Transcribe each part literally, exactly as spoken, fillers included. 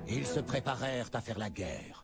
Ils se préparèrent à faire la guerre.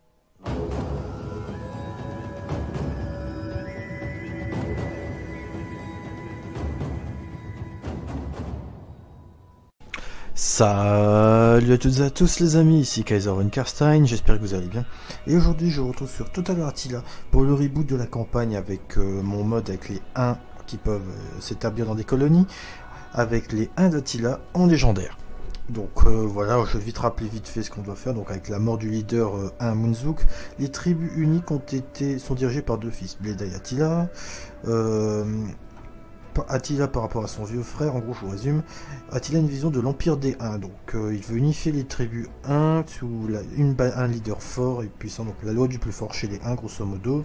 Salut à toutes et à tous les amis, ici Kaiser von Karstein, j'espère que vous allez bien. Et aujourd'hui je vous retrouve sur Total War Attila pour le reboot de la campagne avec euh, mon mode avec les uns qui peuvent euh, s'établir dans des colonies, avec les uns d'Attila en légendaire. Donc euh, voilà, je vais vite rappeler vite fait ce qu'on doit faire. Donc avec la mort du leader euh, un Munzuk, les tribus uniques ont été sont dirigées par deux fils, Bleda et Attila. Euh, Attila par rapport à son vieux frère, en gros je vous résume, Attila a une vision de l'empire des Huns, donc euh, il veut unifier les tribus Huns sous la, une, un leader fort et puissant, donc la loi du plus fort chez les Huns grosso modo.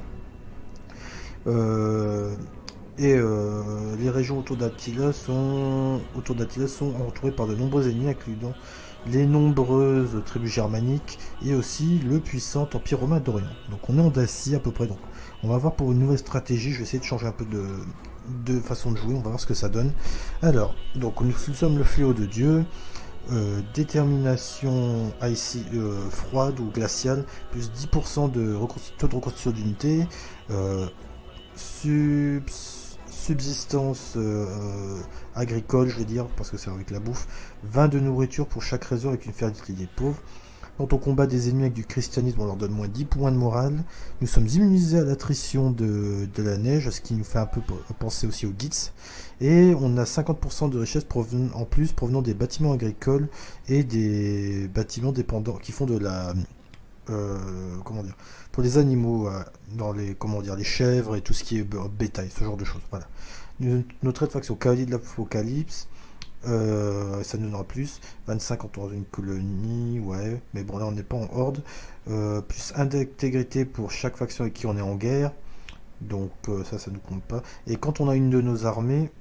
Euh, et euh, les régions autour d'Attila sont autour d'Attila sont entourées par de nombreux ennemis, incluant les nombreuses tribus germaniques et aussi le puissant empire romain d'Orient. Donc on est en Dacie à peu près, donc on va voir pour une nouvelle stratégie, je vais essayer de changer un peu de de façon de jouer, on va voir ce que ça donne. Alors, donc nous sommes le fléau de Dieu, euh, détermination ici euh, froide ou glaciale, plus dix pour cent de taux de reconstitution d'unité, euh, sub, subsistance euh, agricole, je vais dire, parce que c'est avec la bouffe, vingt de nourriture pour chaque réseau avec une fertilité pauvre. Quand on combat des ennemis avec du christianisme, on leur donne moins dix points de morale. Nous sommes immunisés à l'attrition de, de la neige, ce qui nous fait un peu penser aussi aux Gits. Et on a cinquante pour cent de richesse en plus provenant des bâtiments agricoles et des bâtiments dépendants qui font de la... Euh, comment dire, pour les animaux, euh, dans les, comment dire, les chèvres et tout ce qui est bétail, ce genre de choses. Voilà. Notre faction cavalier de l'Apocalypse. Euh, ça nous donnera plus vingt-cinq quand on a une colonie, ouais, mais bon là on n'est pas en horde, euh, plus intégrité pour chaque faction avec qui on est en guerre, donc euh, ça ça nous compte pas. Et quand on a une de nos armées,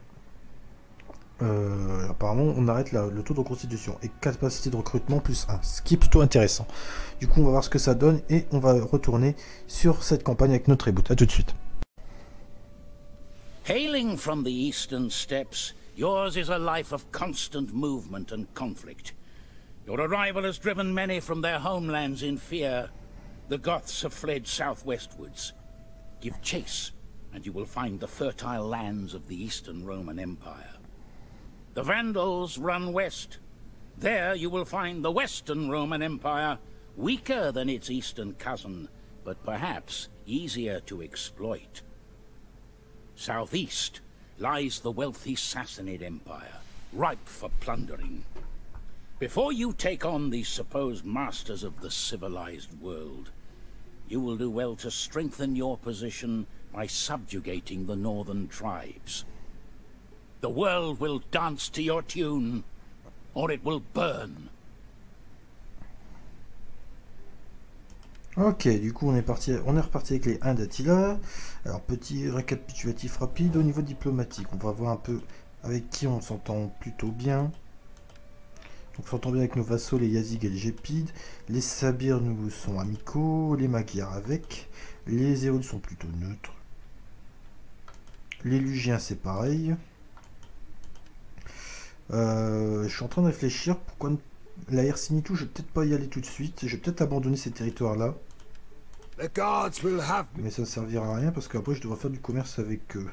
euh, apparemment on arrête la, le taux de constitution et capacité de recrutement plus un, ce qui est plutôt intéressant. Du coup on va voir ce que ça donne et on va retourner sur cette campagne avec notre reboot. À tout de suite. Hailing from the eastern steppes, yours is a life of constant movement and conflict. Your arrival has driven many from their homelands in fear. The Goths have fled southwestwards. Give chase, and you will find the fertile lands of the Eastern Roman Empire. The Vandals run west. There you will find the Western Roman Empire, weaker than its eastern cousin, but perhaps easier to exploit. Southeast lies the wealthy Sassanid Empire, ripe for plundering. Before you take on the supposed masters of the civilized world, you will do well to strengthen your position by subjugating the northern tribes. The world will dance to your tune, or it will burn. Ok, du coup on est parti, on est reparti avec les Huns d'Attila. Alors petit récapitulatif rapide au niveau diplomatique, on va voir un peu avec qui on s'entend plutôt bien. Donc on s'entend bien avec nos vassaux, les Yazig et les Gépides. Les Sabirs nous sont amicaux, les Magyars avec. Les Éoles sont plutôt neutres. Les Lugiens c'est pareil. Euh, je suis en train de réfléchir pourquoi la Hercinitou, je vais peut-être pas y aller tout de suite. Je vais peut-être abandonner ces territoires-là. Mais ça ne servira à rien parce qu'après je devrais faire du commerce avec eux.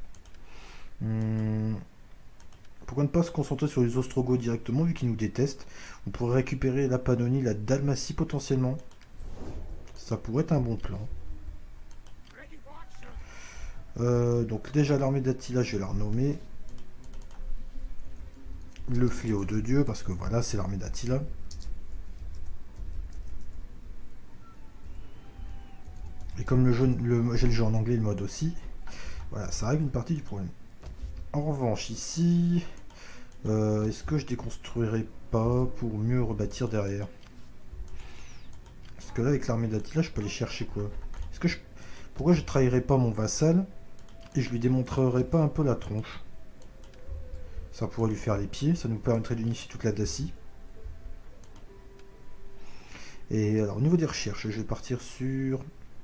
Hum. Pourquoi ne pas se concentrer sur les Ostrogoths directement vu qu'ils nous détestent? On pourrait récupérer la Pannonie, la Dalmatie potentiellement. Ça pourrait être un bon plan. Euh, donc déjà l'armée d'Attila, je vais la renommer le fléau de Dieu, parce que voilà, c'est l'armée d'Attila. Et comme le jeu, le, j'ai le jeu en anglais, le mode aussi, voilà, ça règle une partie du problème. En revanche, ici, euh, est-ce que je déconstruirai pas pour mieux rebâtir derrière? Parce que là, avec l'armée d'Attila, je peux aller chercher quoi? Est-ce que je, pourquoi je trahirais pas mon vassal et je lui démontrerai pas un peu la tronche? Ça pourrait lui faire les pieds, ça nous permettrait d'unifier toute la Dacie. Et alors au niveau des recherches, je vais partir sur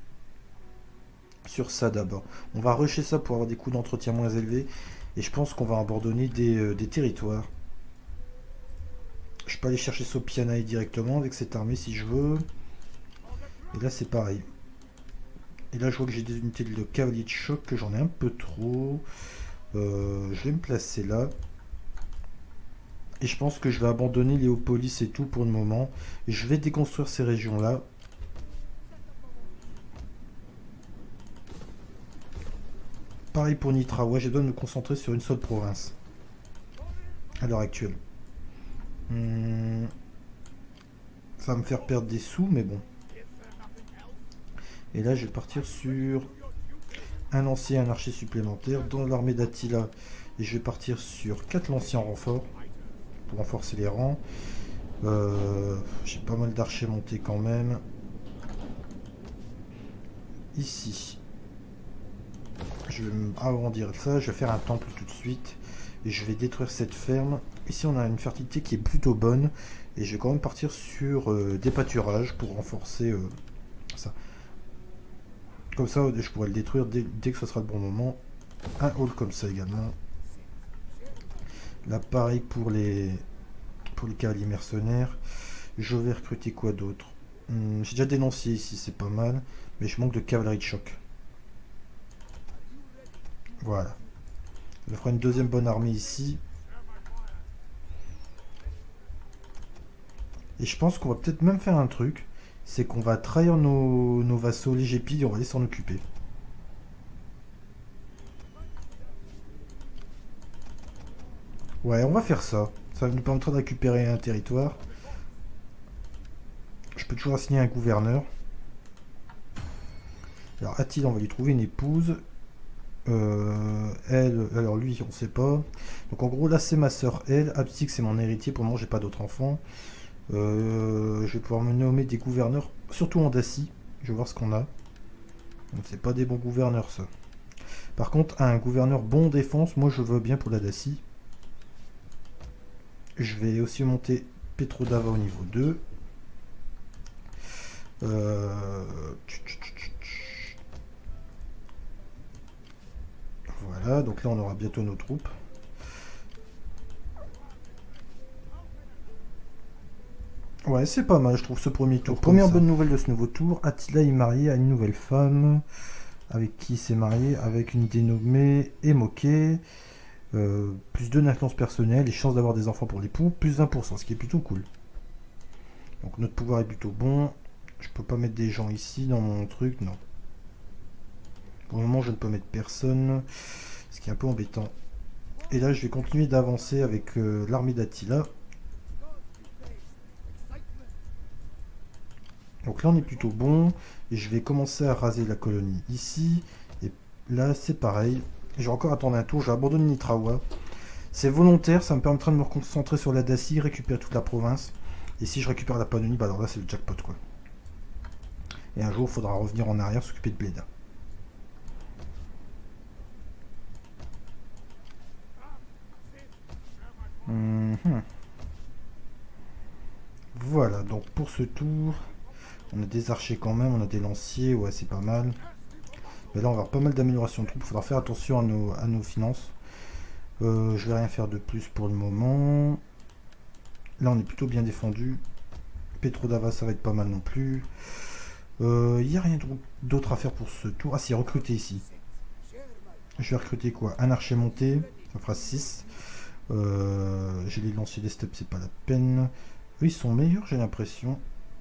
sur ça d'abord. On va rusher ça pour avoir des coûts d'entretien moins élevés. Et je pense qu'on va abandonner des, euh, des territoires. Je peux aller chercher Sopianae directement avec cette armée si je veux. Et là c'est pareil. Et là je vois que j'ai des unités de cavalier de choc, que j'en ai un peu trop. Euh, je vais me placer là. Et je pense que je vais abandonner Léopolis et tout pour le moment. Et je vais déconstruire ces régions-là. Pareil pour Nitrawa, j'ai besoin de me concentrer sur une seule province. À l'heure actuelle. Hmm. Ça va me faire perdre des sous, mais bon. Et là, je vais partir sur un lancier et un archer supplémentaire dans l'armée d'Attila. Et je vais partir sur quatre lanciers en renfort. Pour renforcer les rangs. Euh, j'ai pas mal d'archers montés quand même. Ici. Je vais agrandir ça. Je vais faire un temple tout de suite. Et je vais détruire cette ferme. Ici, on a une fertilité qui est plutôt bonne. Et je vais quand même partir sur euh, des pâturages pour renforcer euh, ça. Comme ça, je pourrais le détruire dès, dès que ce sera le bon moment. Un hall comme ça également. Là, pareil pour les, pour les cavaliers mercenaires. Je vais recruter quoi d'autre? hum, J'ai déjà des lanciers ici, c'est pas mal. Mais je manque de cavalerie de choc. Voilà. Je ferai une deuxième bonne armée ici. Et je pense qu'on va peut-être même faire un truc. C'est qu'on va trahir nos, nos vassaux, les Gépides, et on va aller s'en occuper. Ouais, on va faire ça. Ça va nous permettre de récupérer un territoire. Je peux toujours assigner un gouverneur. Alors Attila, on va lui trouver une épouse. Euh, elle, alors lui, on sait pas. Donc en gros, là c'est ma soeur, elle. Absik, c'est mon héritier. Pour le moment, j'ai pas d'autres enfants. Euh, je vais pouvoir me nommer des gouverneurs, surtout en Dacie. Je vais voir ce qu'on a. Donc c'est pas des bons gouverneurs, ça. Par contre, un gouverneur bon défense, moi je veux bien pour la Dacie. Je vais aussi monter Petrodava au niveau deux. Euh... Voilà, donc là on aura bientôt nos troupes. Ouais, c'est pas mal, je trouve, ce premier tour. Première bonne nouvelle de ce nouveau tour, Attila est marié à une nouvelle femme. Avec qui il s'est marié? Avec une dénommée Emoke. Euh, plus deux d'influence personnelle et chance d'avoir des enfants pour l'époux, plus vingt pour cent, ce qui est plutôt cool. Donc notre pouvoir est plutôt bon. Je peux pas mettre des gens ici dans mon truc, non. Pour le moment, je ne peux mettre personne, ce qui est un peu embêtant. Et là, je vais continuer d'avancer avec euh, l'armée d'Attila. Donc là, on est plutôt bon. Et je vais commencer à raser la colonie ici. Et là, c'est pareil. Je vais encore attendre un tour. Je vais abandonner Nitrawa. C'est volontaire. Ça me permettra de me concentrer sur la Dacie, récupérer toute la province. Et si je récupère la Pannonie, bah alors là, c'est le jackpot, quoi. Et un jour, il faudra revenir en arrière, s'occuper de Bleda. Mmh. Voilà, donc pour ce tour, on a des archers quand même, on a des lanciers, ouais c'est pas mal. Mais là on va avoir pas mal d'améliorations de troupes, il faudra faire attention à nos, à nos finances. Euh, je vais rien faire de plus pour le moment. Là on est plutôt bien défendu. Petrodava ça va être pas mal non plus. Il euh, n'y a rien d'autre à faire pour ce tour. Ah si, recruter ici. Je vais recruter quoi? Un archer monté, ça fera six. Euh, j'ai les lanciers des steppes, c'est pas la peine. Eux, ils sont meilleurs, j'ai l'impression.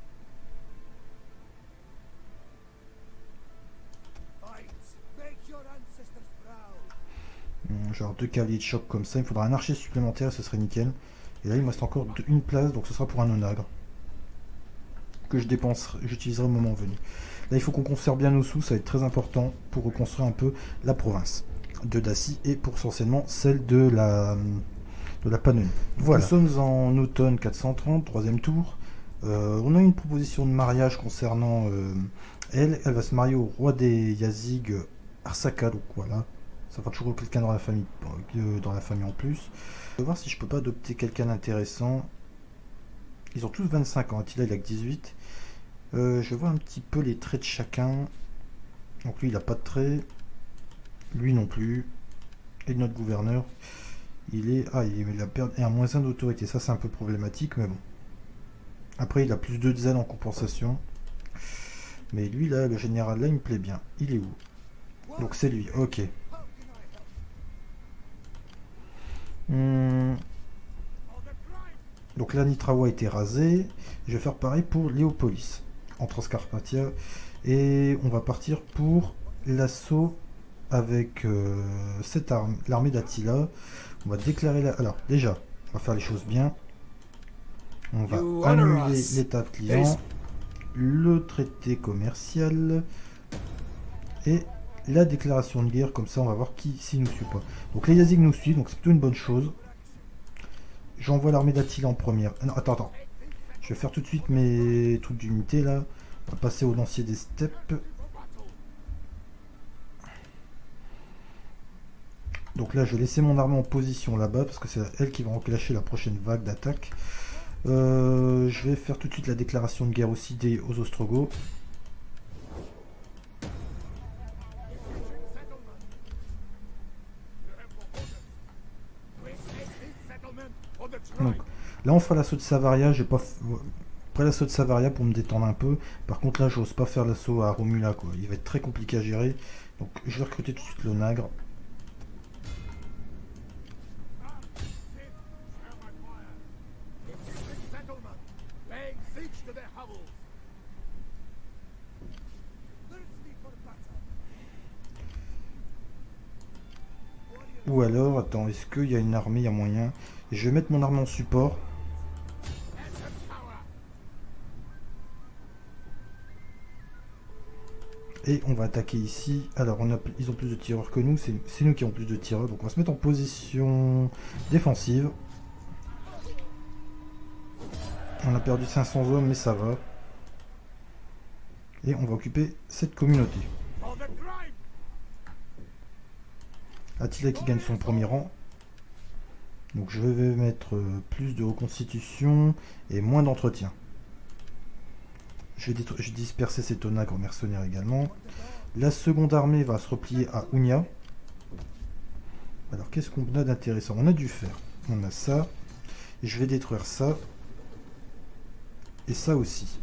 Hum, genre deux cavaliers de choc comme ça. Il me faudra un archer supplémentaire, ce serait nickel. Et là, il me reste encore une place, donc ce sera pour un onagre. Que je dépenserai, j'utiliserai au moment venu. Là, il faut qu'on conserve bien nos sous, ça va être très important pour reconstruire un peu la province de Dacie et pour essentiellement celle de la, de la Pannonie. Voilà. Nous sommes en automne quatre cent trente, troisième tour. Euh, on a une proposition de mariage concernant euh, elle. Elle va se marier au roi des Yazig, Arsaka, donc voilà. Ça fera toujours quelqu'un dans la famille, euh, dans la famille en plus. Je vais voir si je peux pas adopter quelqu'un d'intéressant. Ils ont tous vingt-cinq ans. Attila, il a que dix-huit. Euh, je vois un petit peu les traits de chacun. Donc lui, il n'a pas de traits. Lui non plus. Et notre gouverneur, il est... Ah, il a perdu un moins un d'autorité. Ça, c'est un peu problématique, mais bon. Après, il a plus de zèle en compensation. Mais lui, là, le général, là, il me plaît bien. Il est où? Donc c'est lui, ok. Hum. Donc là, Nitrawa a été rasé. Je vais faire pareil pour Léopolis, en Transcarpathia. Et on va partir pour l'assaut avec euh, cette arme, l'armée d'Attila. On va déclarer la... Alors, déjà, on va faire les choses bien. On va annuler l'état client, le traité commercial et la déclaration de guerre. Comme ça, on va voir qui s'y nous suit pas. Donc les Yazig nous suivent, donc c'est plutôt une bonne chose. J'envoie l'armée d'Attila en première. Ah non, attends, attends. Je vais faire tout de suite mes trucs d'unité là. On va passer au lancier des steppes. Donc là, je vais laisser mon armée en position là-bas parce que c'est elle qui va enclencher la prochaine vague d'attaque. Euh, je vais faire tout de suite la déclaration de guerre aussi des, aux Ostrogoths. Donc, là, on fera l'assaut de Savaria. J'ai pas après l'assaut de Savaria pour me détendre un peu. Par contre, là, j'ose pas faire l'assaut à Romula, quoi. Il va être très compliqué à gérer. Donc, je vais recruter tout de suite le Nagre. Ou alors, attends, est-ce qu'il y a une armée, il y a moyen? Je vais mettre mon armée en support. Et on va attaquer ici. Alors, on a, ils ont plus de tireurs que nous. C'est nous qui avons plus de tireurs. Donc, on va se mettre en position défensive. On a perdu cinq cents hommes, mais ça va. Et on va occuper cette communauté. Attila qui gagne son premier rang. Donc je vais mettre plus de reconstitution et moins d'entretien. Je vais, je vais disperser ces tonacres mercenaires également. La seconde armée va se replier à Unia. Alors qu'est-ce qu'on a d'intéressant? On a du fer. On a ça. Et je vais détruire ça. Et ça aussi.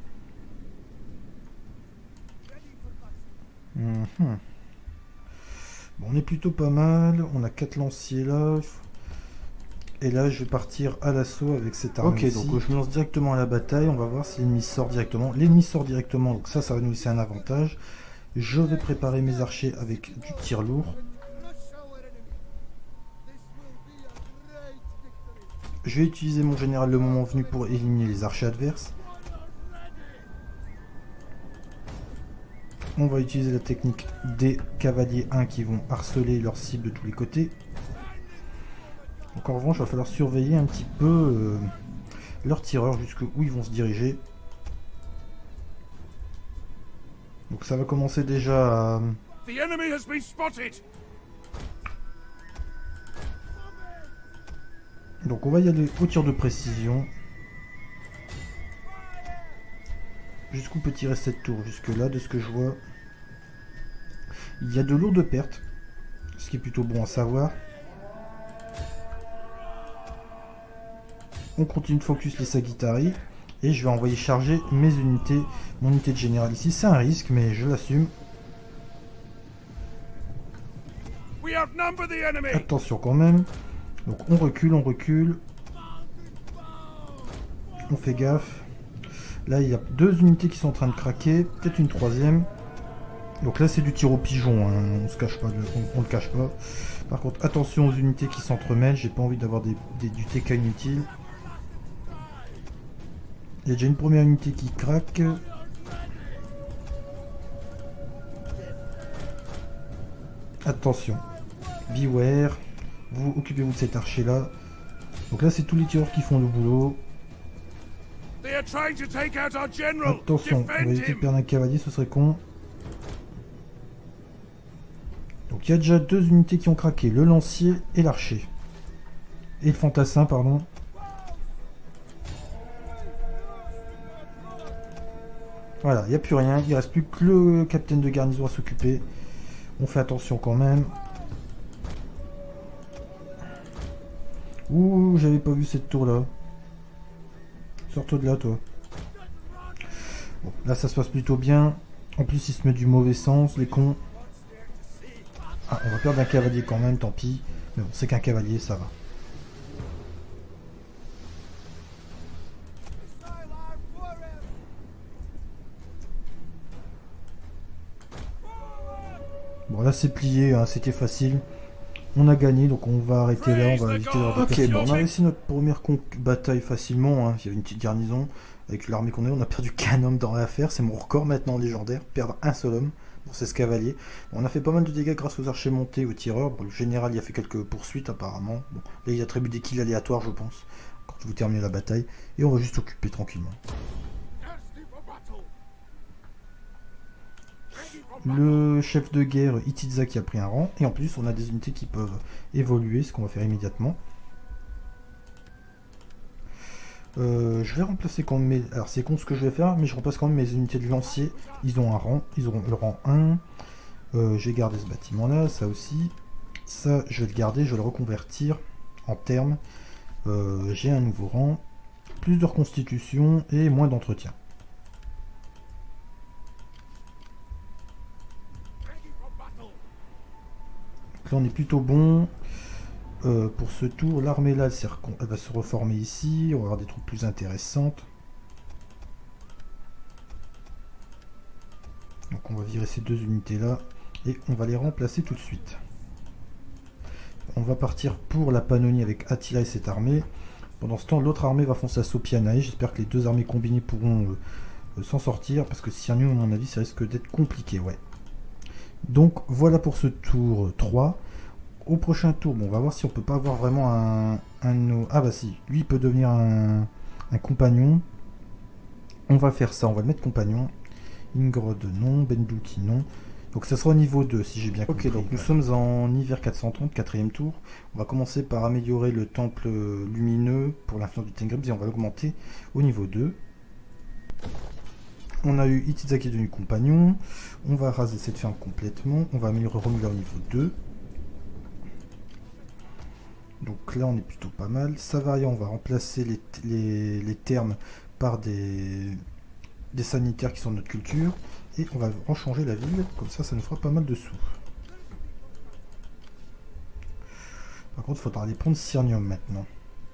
Mm-hmm. Bon, on est plutôt pas mal. On a quatre lanciers là. Et là, je vais partir à l'assaut avec cette arme. Ok, donc je me lance directement à la bataille. On va voir si l'ennemi sort directement. L'ennemi sort directement, donc ça, ça va nous laisser un avantage. Je vais préparer mes archers avec du tir lourd. Je vais utiliser mon général le moment venu pour éliminer les archers adverses. On va utiliser la technique des cavaliers un qui vont harceler leurs cibles de tous les côtés. Donc en revanche, il va falloir surveiller un petit peu euh, leurs tireurs jusqu'où ils vont se diriger. Donc ça va commencer déjà à... Donc on va y aller au tir de précision. Jusqu'où peut tirer cette tour? Jusque là, de ce que je vois. Il y a de lourdes pertes. Ce qui est plutôt bon à savoir. On continue de focus les Sagittari. Et je vais envoyer charger mes unités. Mon unité de général ici. C'est un risque, mais je l'assume. Attention quand même. Donc on recule, on recule. On fait gaffe. Là, il y a deux unités qui sont en train de craquer. Peut-être une troisième. Donc là, c'est du tir au pigeon. Hein. On se cache pas, on, on le cache pas. Par contre, attention aux unités qui s'entremêlent. J'ai pas envie d'avoir des, des, du T K inutile. Il y a déjà une première unité qui craque. Attention. Beware. Vous occupez-vous de cet archer là. Donc là, c'est tous les tireurs qui font le boulot. Attention, on va éviter de perdre un cavalier, ce serait con. Donc il y a déjà deux unités qui ont craqué, le lancier et l'archer. Et le fantassin, pardon. Voilà, il n'y a plus rien, il ne reste plus que le capitaine de garnison à s'occuper. On fait attention quand même. Ouh, j'avais pas vu cette tour là. Sors-toi de là, toi. Bon, là ça se passe plutôt bien. En plus ils se mettent du mauvais sens, les cons. Ah, on va perdre un cavalier quand même, tant pis. Mais bon, c'est qu'un cavalier, ça va. Bon là c'est plié, hein, c'était facile. On a gagné, donc on va arrêter là, on va éviter d'avoir de Ok, bon, on a réussi notre première bataille facilement, hein. Il y avait une petite garnison avec l'armée qu'on a, on a perdu qu'un homme dans l'affaire, c'est mon record maintenant légendaire, perdre un seul homme pour ces cavaliers. Bon, on a fait pas mal de dégâts grâce aux archers montés, aux tireurs. Bon, le général il a fait quelques poursuites apparemment. Bon, là il attribue des kills aléatoires je pense, quand vous terminez la bataille, et on va juste s'occuper tranquillement. Le chef de guerre Itiza qui a pris un rang, et en plus on a des unités qui peuvent évoluer, ce qu'on va faire immédiatement. Euh, je vais remplacer quand même mes... Alors c'est con ce que je vais faire, mais je remplace quand même mes unités de lanciers. Ils ont un rang, ils auront le rang un. Euh, je vais garder ce bâtiment là, ça aussi. Ça je vais le garder, je vais le reconvertir en termes. Euh, J'ai un nouveau rang, plus de reconstitution et moins d'entretien. Là on est plutôt bon. Euh, pour ce tour, l'armée là elle, elle va se reformer ici, on va avoir des troupes plus intéressantes. Donc on va virer ces deux unités là et on va les remplacer tout de suite. On va partir pour la Pannonie avec Attila et cette armée. Pendant ce temps l'autre armée va foncer à Sopianae. J'espère que les deux armées combinées pourront euh, euh, s'en sortir, parce que Sirmium à mon avis ça risque d'être compliqué. Ouais. Donc voilà pour ce tour trois. Au prochain tour, bon, on va voir si on peut pas avoir vraiment un, un... Ah bah si, lui il peut devenir un, un compagnon. On va faire ça, on va le mettre compagnon. Ingrod non, Benduki non. Donc ça sera au niveau deux si j'ai bien compris. Ok, donc nous sommes en hiver quatre cent trente, quatrième tour. On va commencer par améliorer le temple lumineux pour l'influence du Tengrims et on va l'augmenter au niveau deux. On a eu Itiza qui est devenu compagnon. On va raser cette ferme complètement. On va améliorer Romula au niveau deux. Donc là on est plutôt pas mal. Savaria, on va remplacer les, les, les termes par des, des sanitaires qui sont de notre culture. Et on va rechanger la ville, comme ça ça nous fera pas mal de sous. Par contre il faudra aller prendre Sirmium maintenant.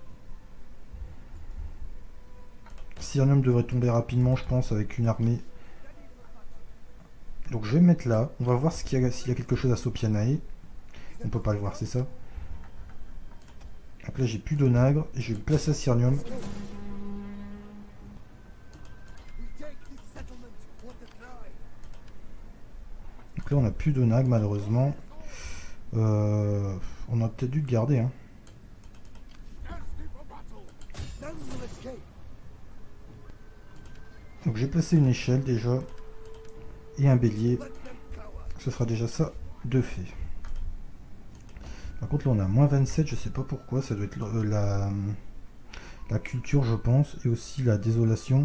Sirmium devrait tomber rapidement je pense avec une armée. Donc je vais me mettre là, on va voir s'il y a, s'il y a quelque chose à Sopianae. On peut pas le voir, c'est ça. Donc là j'ai plus d'onagre et je vais me placer à Sirmium. Donc là on a plus d'onagre malheureusement. Euh, on a peut-être dû le garder. Hein. Donc j'ai placé une échelle déjà. Et un bélier. Ce sera déjà ça de fait. Par contre là on a moins vingt-sept, je sais pas pourquoi, ça doit être euh, la, la culture je pense, et aussi la désolation.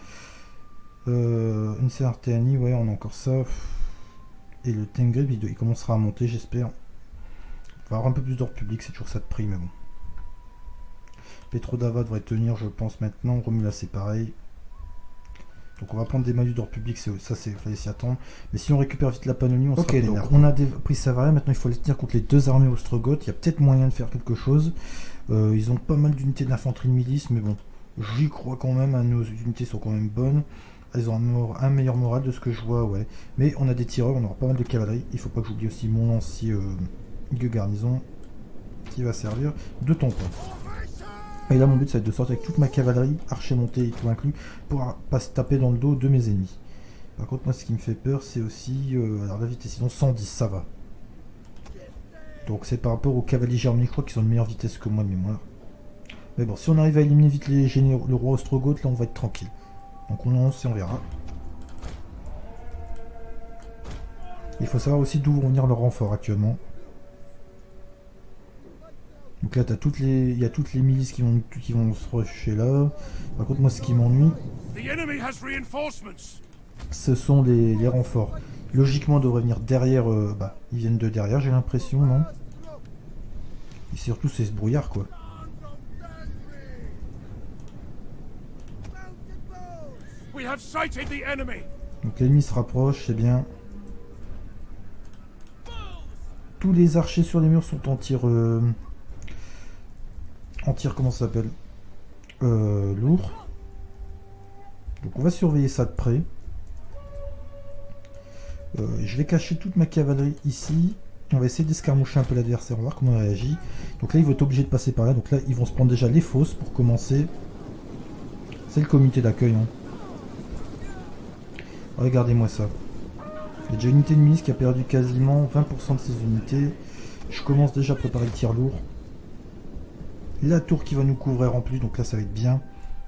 Euh, une Sartéanie, ouais on a encore ça. Et le Tengrib il, il commencera à monter j'espère. On va avoir un peu plus d'ordre public, c'est toujours ça de prix mais bon. Petrodava devrait tenir je pense maintenant, Romula c'est pareil. Donc on va prendre des malus d'ordre public, ça c'est fallait s'y attendre. Mais si on récupère vite la Pannonie, on sera okay, donc on a des, pris Savaria, maintenant il faut les tenir contre les deux armées ostrogoths. Il y a peut-être moyen de faire quelque chose. Euh, ils ont pas mal d'unités d'infanterie de milice, mais bon, j'y crois quand même, hein, nos unités sont quand même bonnes. Elles ont un, un meilleur moral de ce que je vois, ouais. Mais on a des tireurs, on aura pas mal de cavalerie. Il faut pas que j'oublie aussi mon lancier euh, garnison qui va servir de tampon. Et là mon but ça va être de sortir avec toute ma cavalerie, archer monté et tout inclus, pour pas se taper dans le dos de mes ennemis. Par contre moi ce qui me fait peur c'est aussi, euh, alors la vitesse, sinon cent dix ça va. Donc c'est par rapport aux cavaliers germaniques, je crois qu'ils ont une meilleure vitesse que moi de mémoire. Mais bon, si on arrive à éliminer vite les généraux, le roi ostrogoth, là on va être tranquille. Donc on lance et on verra. Il faut savoir aussi d'où vont venir leurs renforts actuellement. Donc là, t'as toutes les, il y a toutes les milices qui vont, qui vont se rusher là. Par contre, moi, ce qui m'ennuie, ce sont les, les renforts. Logiquement, ils devraient venir derrière. Euh, bah, ils viennent de derrière, j'ai l'impression, non? Et surtout, c'est ce brouillard, quoi. Donc l'ennemi se rapproche, c'est bien. Tous les archers sur les murs sont en tir... Euh, en tir, comment ça s'appelle euh, lourd. Donc on va surveiller ça de près. Euh, je vais cacher toute ma cavalerie ici. On va essayer d'escarmoucher un peu l'adversaire, on va voir comment il réagit. Donc là, ils vont être obligés de passer par là. Donc là, ils vont se prendre déjà les fosses pour commencer. C'est le comité d'accueil. Hein. Regardez-moi ça. Il y a déjà une unité de milice qui a perdu quasiment vingt pour cent de ses unités. Je commence déjà à préparer le tir lourd. La tour qui va nous couvrir en plus, donc là, ça va être bien.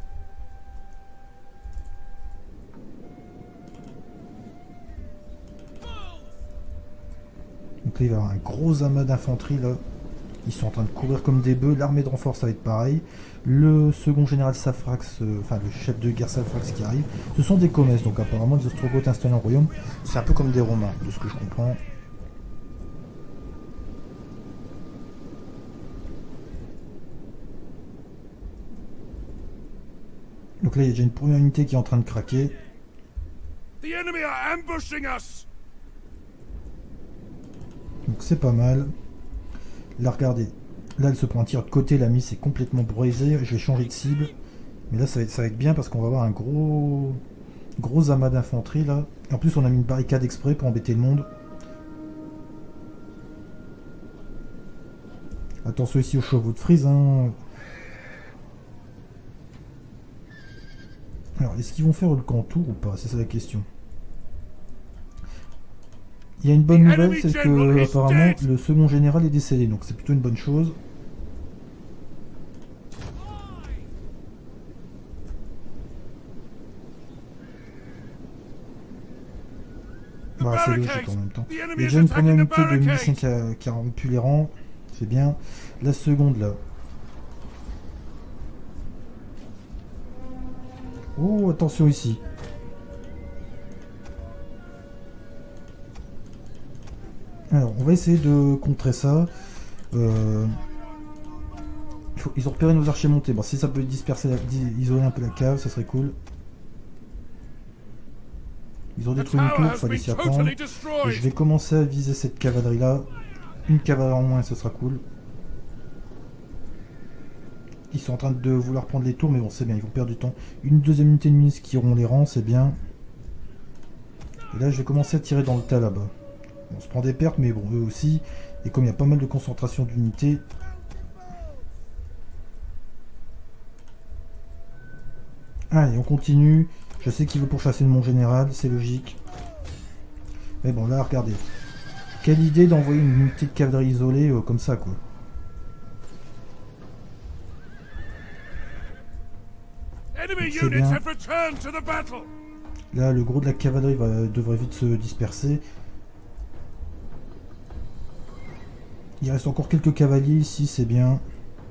Donc là, il va y avoir un gros amas d'infanterie là. Ils sont en train de courir comme des bœufs. L'armée de renfort, ça va être pareil. Le second général Saphrax, euh, enfin le chef de guerre Saphrax qui arrive. Ce sont des commerces, donc apparemment les Ostrogoths installés en royaume, c'est un peu comme des Romains, de ce que je comprends. Donc là, il y a déjà une première unité qui est en train de craquer. Donc c'est pas mal. Là, regardez. Là, elle se prend un tir de côté. La mise est complètement brisée. Je vais changer de cible. Mais là, ça va être, ça va être bien parce qu'on va avoir un gros, gros amas d'infanterie là. En plus, on a mis une barricade exprès pour embêter le monde. Attention ici aux chevaux de frise. Hein. Alors, est-ce qu'ils vont faire le contour ou pas? C'est ça la question. Il y a une bonne nouvelle, c'est que apparemment le second général est décédé, donc c'est plutôt une bonne chose. Bah, c'est logique en même temps. Il y a déjà une première unité de miliciens qui a, qui a rompu les rangs, c'est bien. La seconde là. Oh, attention ici. Alors, on va essayer de contrer ça. Euh, il faut, ils ont repéré nos archers montés. Bon, si ça peut disperser, la, isoler un peu la cave, ça serait cool. Ils ont détruit une tour, il fallait s'y attendre. Et je vais commencer à viser cette cavalerie-là. Une cavalerie en moins, ce sera cool. Ils sont en train de vouloir prendre les tours, mais bon, c'est bien, ils vont perdre du temps. Une deuxième unité de milice qui auront les rangs, c'est bien. Et là, je vais commencer à tirer dans le tas là-bas. On se prend des pertes, mais bon, eux aussi. Et comme il y a pas mal de concentration d'unités. Allez, on continue. Je sais qu'il veut pourchasser mon général, c'est logique. Mais bon, là, regardez. Quelle idée d'envoyer une unité de cavalerie isolée euh, comme ça, quoi. C'est bien. Là, le gros de la cavalerie va, devrait vite se disperser. Il reste encore quelques cavaliers ici, c'est bien.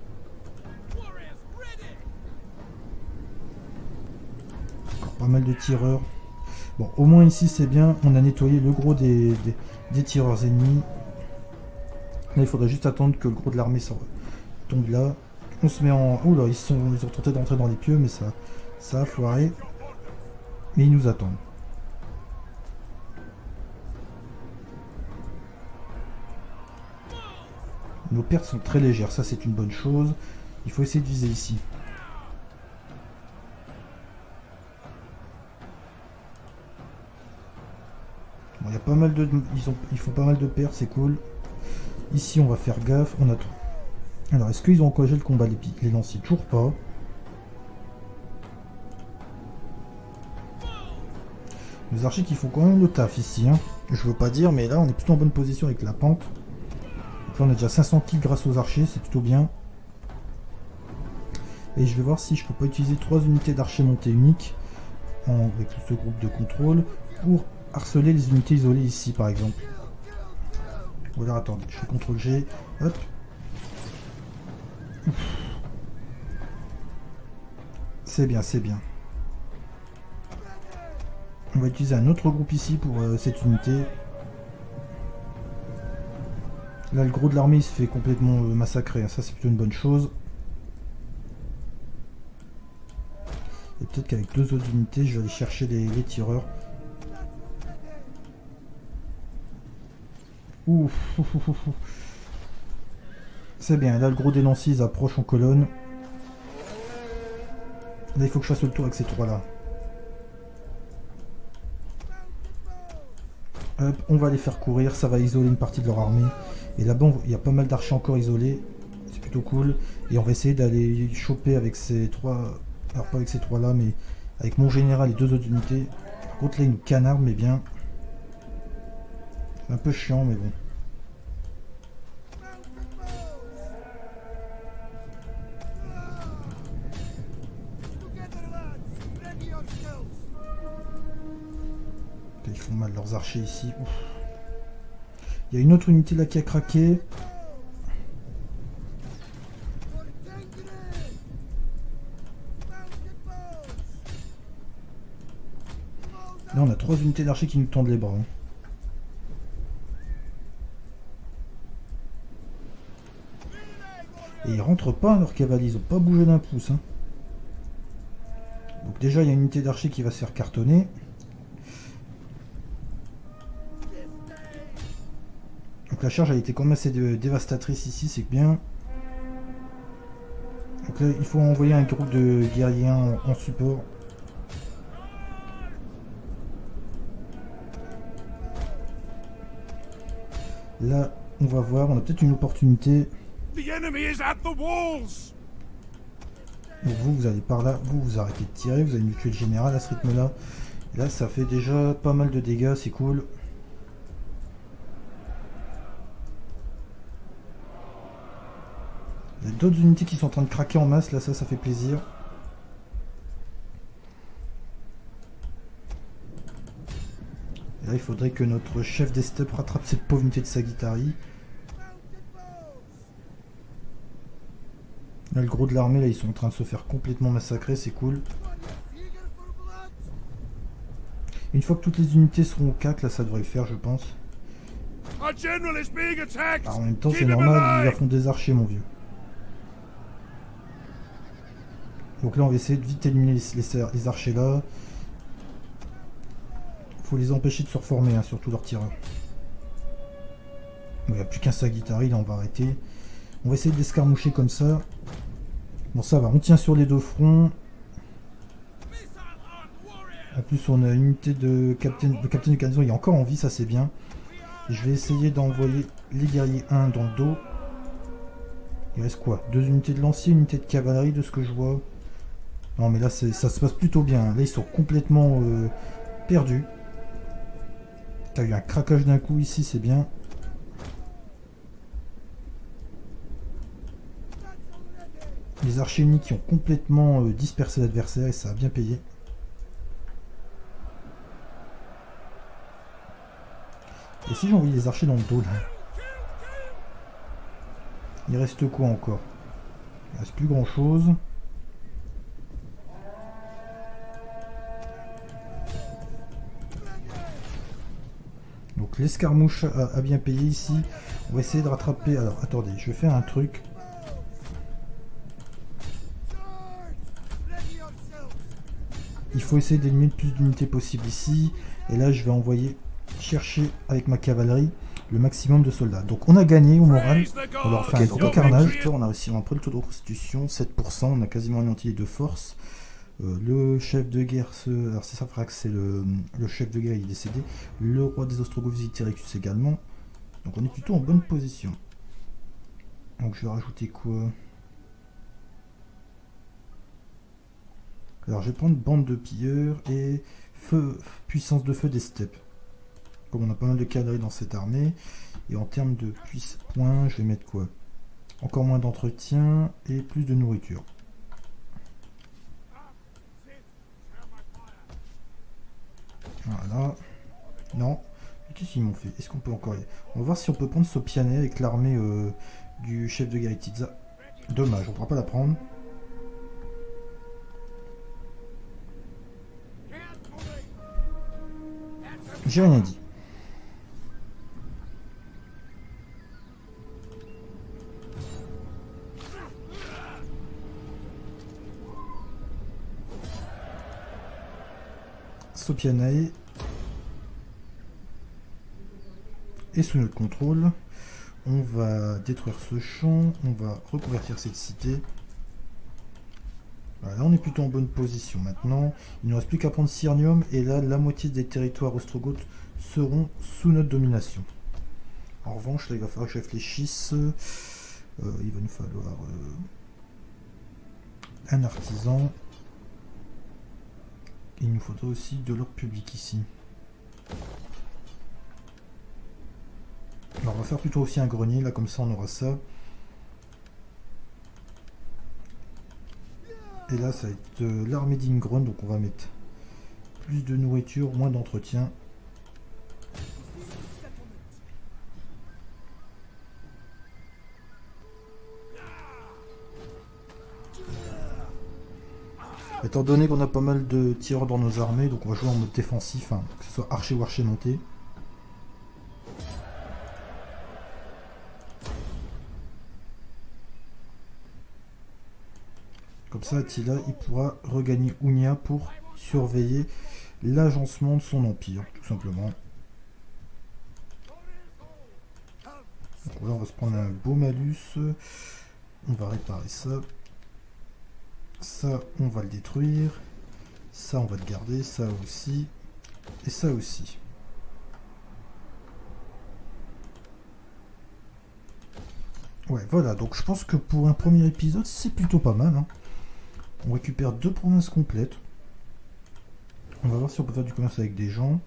Encore pas mal de tireurs. Bon, au moins ici c'est bien, on a nettoyé le gros des, des, des tireurs ennemis. Là, il faudrait juste attendre que le gros de l'armée tombe là. On se met en... Oula, ils, sont... ils ont tenté d'entrer dans les pieux, mais ça, ça a foiré. Mais ils nous attendent. Nos pertes sont très légères, ça c'est une bonne chose. Il faut essayer de viser ici. Bon, il y a pas mal de, ils, ont, ils font pas mal de pertes, c'est cool. Ici on va faire gaffe. On a trop. Alors est-ce qu'ils ont encouragé le combat les, les lanciers? Toujours pas. Les archers qui font quand même le taf ici. Hein. Je veux pas dire, mais là on est plutôt en bonne position avec la pente. Là, on a déjà cinq cents kills grâce aux archers, c'est plutôt bien. Et je vais voir si je peux pas utiliser trois unités d'archers montés uniques en, avec ce groupe de contrôle pour harceler les unités isolées ici par exemple. Ou alors attendez, je fais contrôle G, hop. C'est bien, c'est bien. On va utiliser un autre groupe ici pour euh, cette unité. Là, le gros de l'armée il se fait complètement euh, massacrer. Ça, c'est plutôt une bonne chose. Et Peut-être qu'avec deux autres unités, je vais aller chercher les, les tireurs. Ouf, ouf, ouf, ouf. C'est bien, là le gros des lanciers ils approchent en colonne. Là il faut que je fasse le tour avec ces trois là. Hop, on va les faire courir, ça va isoler une partie de leur armée. Et là-bas il y a pas mal d'archers encore isolés. C'est plutôt cool. Et on va essayer d'aller choper avec ces trois... Alors pas avec ces trois là, mais avec mon général et deux autres unités. Par contre là ils nous canardent mais bien. C'est un peu chiant mais bon. Ils font mal leurs archers ici. Ouf. Il y a une autre unité là qui a craqué. Là on a trois unités d'archers qui nous tendent les bras. Et ils rentrent pas leur cavalier, ils ont pas bougé d'un pouce. Hein. Donc déjà il y a une unité d'archers qui va se faire cartonner. Donc la charge a été quand même assez dévastatrice ici, c'est bien. Donc là il faut envoyer un groupe de guerriers en, en support. Là on va voir, on a peut-être une opportunité. Donc vous, vous allez par là, vous, vous arrêtez de tirer, vous allez me tuer le général à ce rythme-là. Là, ça fait déjà pas mal de dégâts, c'est cool. Il y a d'autres unités qui sont en train de craquer en masse, là, ça, ça fait plaisir. Et là, il faudrait que notre chef des steppes rattrape cette pauvre unité de Sagittari. Là, le gros de l'armée, là, ils sont en train de se faire complètement massacrer, c'est cool. Une fois que toutes les unités seront au quatre, là, ça devrait le faire, je pense. Alors, en même temps, c'est normal, ils affrontent des archers, mon vieux. Donc là, on va essayer de vite éliminer les, les, les archers là. Faut les empêcher de se reformer, hein, surtout leurs tireurs. Il n'y a plus qu'un Sagittari, là, on va arrêter. On va essayer de l'escarmoucher comme ça. Bon, ça va, on tient sur les deux fronts. En plus, on a une unité de capitaine, de capitaine de garnison, il est encore en vie, ça c'est bien. Et je vais essayer d'envoyer les guerriers un dans le dos. Il reste quoi? Deux unités de lanciers, une unité de cavalerie, de ce que je vois. Non, mais là, ça se passe plutôt bien. Là, ils sont complètement euh, perdus. T'as eu un craquage d'un coup ici, c'est bien. Les archers unis qui ont complètement euh, dispersé l'adversaire et ça a bien payé. Et si j'envoie les archers dans le dos là? Il reste quoi encore? Il reste plus grand chose. Donc l'escarmouche a, a bien payé ici. On va essayer de rattraper. Alors attendez, je vais faire un truc. Il faut essayer d'éliminer le plus d'unités possible ici. Et là, je vais envoyer chercher avec ma cavalerie le maximum de soldats. Donc on a gagné au moral. On leur fait okay, un gros carnage. On a réussi, on a pris le taux de reconstitution, sept pour cent. On a quasiment anéanti les deux forces. Euh, le chef de guerre, ce... alors c'est ça, Frax, c'est le, le chef de guerre, il est décédé. Le roi des Ostrogoths, Itérécus également. Donc on est plutôt en bonne position. Donc je vais rajouter quoi? Alors je vais prendre bande de pilleurs et feu, puissance de feu des steppes. Comme on a pas mal de cavalerie dans cette armée. Et en termes de puissance points, je vais mettre quoi? Encore moins d'entretien et plus de nourriture. Voilà. Non. Qu'est-ce qu'ils m'ont fait? Est-ce qu'on peut encore... On va voir si on peut prendre Sopiané avec l'armée euh, du chef de Garitidza. Dommage, on ne pourra pas la prendre. J'ai rien dit. Marsopianae et sous notre contrôle, on va détruire ce champ, on va reconvertir cette cité. Voilà, on est plutôt en bonne position maintenant. Il ne nous reste plus qu'à prendre Sirnium et là, la moitié des territoires ostrogoths seront sous notre domination. En revanche, là, il va falloir que je réfléchisse. Euh, il va nous falloir euh, un artisan. Il nous faudra aussi de l'ordre public ici. Alors on va faire plutôt aussi un grenier, là comme ça on aura ça. Et là ça va être euh, l'armée d'Ingrun, donc on va mettre plus de nourriture, moins d'entretien. Étant donné qu'on a pas mal de tireurs dans nos armées, donc on va jouer en mode défensif, hein, que ce soit archer ou archer monté. Comme ça, Attila, il pourra regagner Ounia pour surveiller l'agencement de son empire, tout simplement. Donc là, on va se prendre un beau malus. On va réparer ça. Ça, on va le détruire. Ça, on va le garder. Ça aussi. Et ça aussi. Ouais, voilà. Donc, je pense que pour un premier épisode, c'est plutôt pas mal, hein. On récupère deux provinces complètes. On va voir si on peut faire du commerce avec des gens.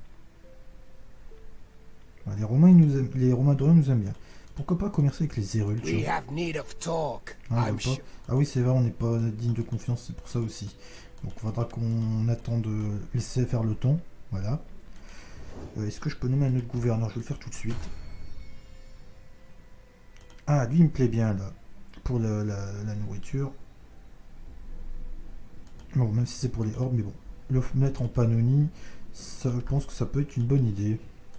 Ah, les Romains, ils nous aiment, les Romains d'Orient nous aiment bien. Pourquoi pas commercer avec les Hérules? Ah, ah oui, c'est vrai, on n'est pas digne de confiance, c'est pour ça aussi. Donc il faudra qu'on attende de laisser faire le temps. Voilà. Euh, Est-ce que je peux nommer un autre gouverneur? Je vais le faire tout de suite. Ah, lui, il me plaît bien, là. Pour la, la, la nourriture. Bon, même si c'est pour les hordes, mais bon. Le mettre en Pannonie, ça, je pense que ça peut être une bonne idée.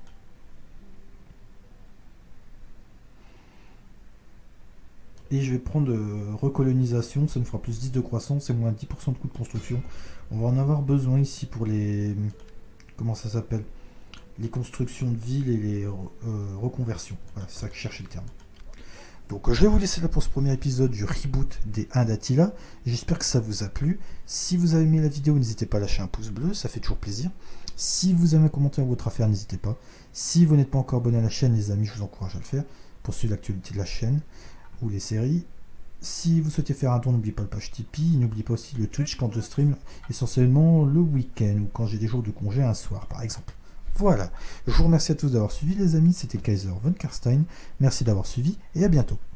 Et je vais prendre euh, recolonisation, ça nous fera plus dix de croissance et moins dix pour cent de coût de construction. On va en avoir besoin ici pour les... Comment ça s'appelle? Les constructions de villes et les euh, reconversions. Voilà, c'est ça que je cherchais le terme. Donc je vais vous laisser là pour ce premier épisode du reboot des Huns d'Attila. J'espère que ça vous a plu. Si vous avez aimé la vidéo, n'hésitez pas à lâcher un pouce bleu, ça fait toujours plaisir. Si vous avez un commentaire ou votre affaire, n'hésitez pas. Si vous n'êtes pas encore abonné à la chaîne, les amis, je vous encourage à le faire pour suivre l'actualité de la chaîne ou les séries. Si vous souhaitez faire un don, n'oubliez pas le page Tipeee. N'oubliez pas aussi le Twitch quand je stream, essentiellement le week-end ou quand j'ai des jours de congé un soir par exemple. Voilà, je vous remercie à tous d'avoir suivi les amis, c'était Kaiser von Karstein, merci d'avoir suivi et à bientôt.